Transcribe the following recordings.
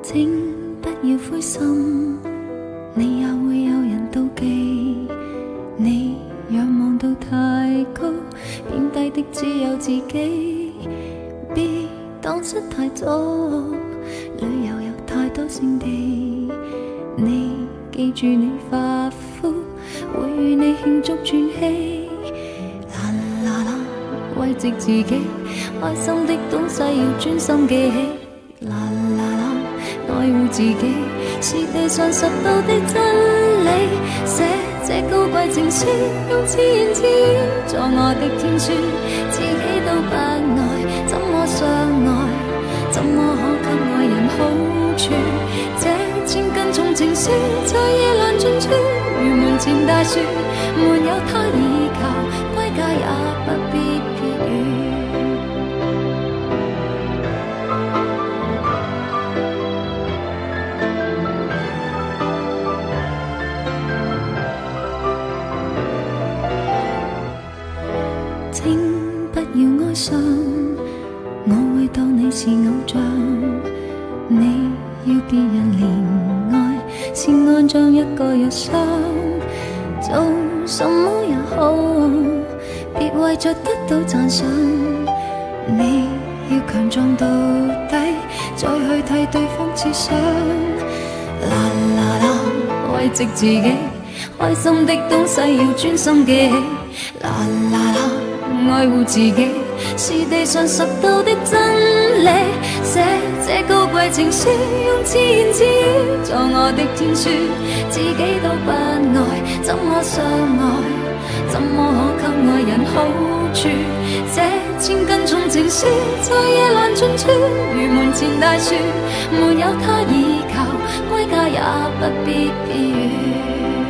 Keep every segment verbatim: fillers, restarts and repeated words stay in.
請不要灰心，你也會有人妒忌。你仰望到太高，貶低的只有自己。別蕩失太早，旅遊有太多勝地。你記住你發膚，會與你慶祝轉機。啦啦啦，慰藉自己，開心的東西要專心記起。啦啦啦，愛護自己是地上拾到的真理。寫這高貴情書，用自言自語作我的天書，自己都不愛，怎麼相愛？怎麼可給愛人好處？這千斤重情書在夜闌盡處，如門前大樹，沒有他倚靠，歸家也不必別語。請不要哀傷，我會當你是偶像。你要別人憐愛，是按像一個藥箱。做什麼也好，別為着得到讚賞。你要強壯到底，再去替對方設想。啦啦啦，慰藉自己，開心的東西要專心記起。啦啦啦，愛護自己是地上拾到的真理。寫這高貴情書，用自言自語作我的天書，自己都不愛，怎麼相愛？怎麼可給愛人好處？這千斤重情書在夜闌盡處，如門前大樹，沒有他倚靠，歸家也不必別語。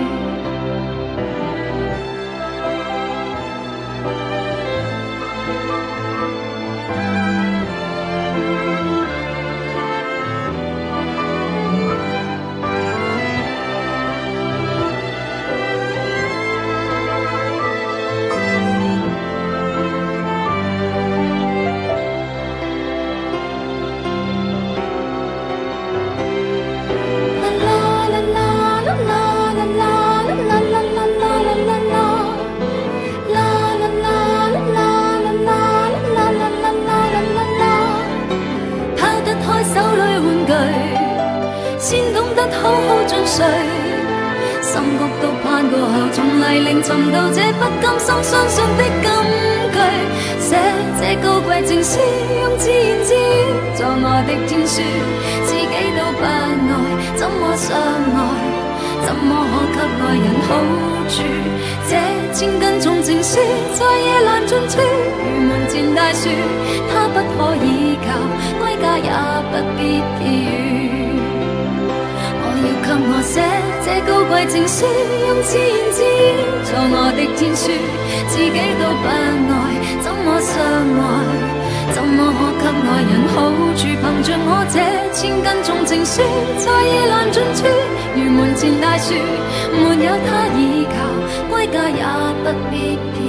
先懂得好好進睡，深谷都攀過後，從泥濘尋到這不甘心相信的金句。寫這高貴情書，用自言自語作我的天書，自己都不愛，怎麼相愛？怎麼可給愛人好處？這千斤重情書在夜闌盡處，如門前大樹，他不可倚靠，歸家也不必別語。要給我寫這高貴情書，用自言自語作我的天書，自己都不愛，怎麼相愛？怎麼可給愛人好處？憑着我這千斤重情書，在夜闌盡處，如門前大樹，沒有他倚靠，歸家也不必別